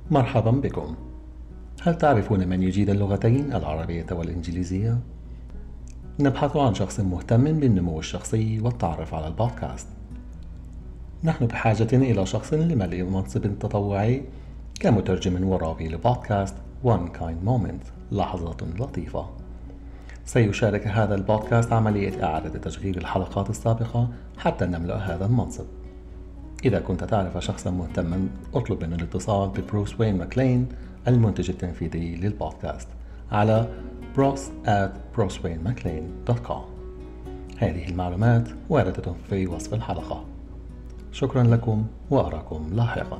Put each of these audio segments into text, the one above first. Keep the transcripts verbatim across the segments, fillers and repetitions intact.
مرحبا بكم. هل تعرفون من يجيد اللغتين العربية والإنجليزية؟ نبحث عن شخص مهتم بالنمو الشخصي والتعرف على البودكاست. نحن بحاجة إلى شخص لملء منصب تطوعي كمترجم وراوي لبودكاست One Kind Moment لحظة لطيفة. سيشارك هذا البودكاست عملية إعادة تشغيل الحلقات السابقة حتى نملأ هذا المنصب. إذا كنت تعرف شخصا مهتما اطلب منه الاتصال ببروس وين ماكلين المنتج التنفيذي للبودكاست على بروس آت بروس وين ماكلين دوت كوم. هذه المعلومات واردة في وصف الحلقة. شكرا لكم وأراكم لاحقا.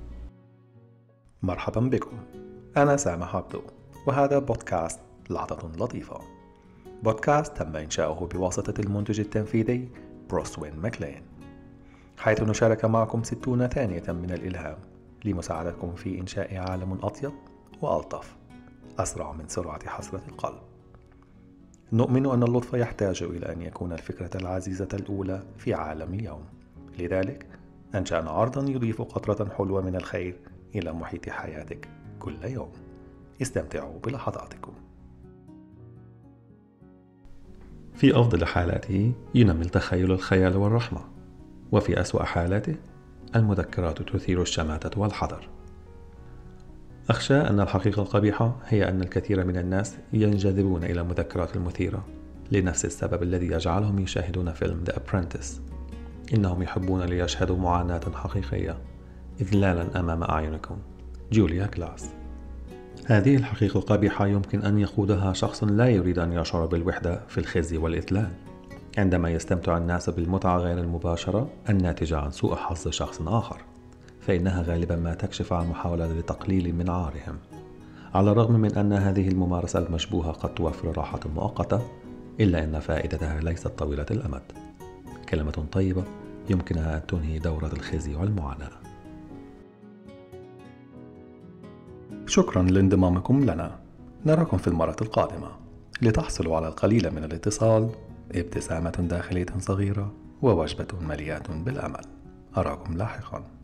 مرحبا بكم. أنا سامح عبدو وهذا بودكاست لحظة لطيفة. بودكاست تم إنشاؤه بواسطة المنتج التنفيذي بروس وين ماكلين، حيث نشارك معكم ستون ثانية من الإلهام لمساعدتكم في إنشاء عالم أطيب وألطف، أسرع من سرعة حسرة القلب. نؤمن أن اللطف يحتاج إلى أن يكون الفكرة العزيزة الأولى في عالم اليوم، لذلك أنشأنا عرضا يضيف قطرة حلوة من الخير إلى محيط حياتك كل يوم. استمتعوا بلحظاتكم. في أفضل حالاته ينمي التخيل الخيال والرحمة، وفي أسوأ حالاته المذكرات تثير الشماتة والحذر. أخشى أن الحقيقة القبيحة هي أن الكثير من الناس ينجذبون إلى المذكرات المثيرة لنفس السبب الذي يجعلهم يشاهدون فيلم The Apprentice. إنهم يحبون ليشهدوا معاناة حقيقية إذلالا أمام أعينكم. جوليا كلاس. هذه الحقيقة القبيحة يمكن أن يقودها شخص لا يريد أن يشعر بالوحدة في الخزي والإذلال، عندما يستمتع الناس بالمتعة غير المباشرة الناتجة عن سوء حظ شخص آخر، فإنها غالبا ما تكشف عن محاولة لتقليل من عارهم. على الرغم من أن هذه الممارسة المشبوهة قد توفر راحة مؤقتة، إلا أن فائدتها ليست طويلة الأمد. كلمة طيبة يمكنها أن تنهي دورة الخزي والمعاناة. شكرا لانضمامكم لنا. نراكم في المرة القادمة لتحصلوا على القليل من الاتصال، ابتسامة داخلية صغيرة، ووجبة مليئة بالأمل. أراكم لاحقا.